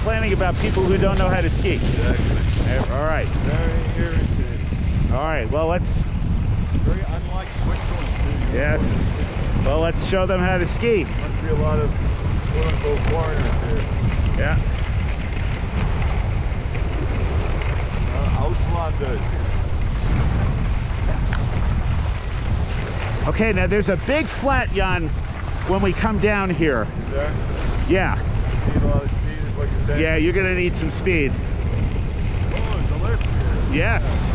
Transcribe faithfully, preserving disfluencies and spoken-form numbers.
complaining about people who don't know how to ski. Exactly. All right. Very irritating. All right. Well, let's. Very unlike Switzerland, too. Yes. Well, let's show them how to ski. Must be a lot of quote-unquote foreigners here. Yeah. Uh, Auslanders. Okay, now there's a big flat, Jan, when we come down here. Is there? Yeah. You need a lot of speed, is what you're saying? Yeah, you're gonna need some speed. Oh, there's a lift here. Yes.